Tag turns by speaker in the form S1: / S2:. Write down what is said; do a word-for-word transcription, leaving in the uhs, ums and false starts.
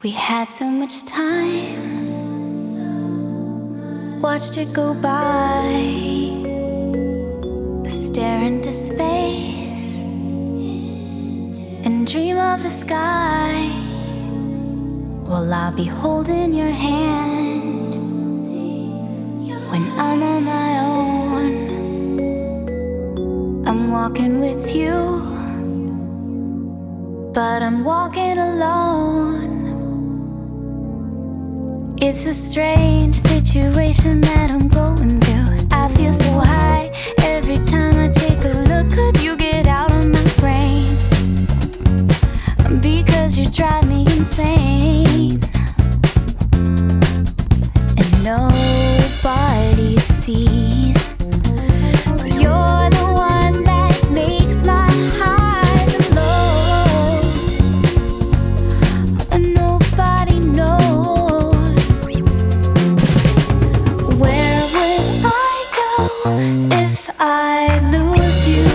S1: We had so much time, watched it go by, stare into space and dream of the sky. Well, I'll be holding your hand when I'm on my own. I'm walking with you, but I'm walking alone. It's a strange situation that I'm going through. I feel so high every time I take a look. Could you get out of my brain? Because you drive me insane, and nobody sees. You're the one that makes my highs and lows. Nobody knows. Where would I go if I lose you?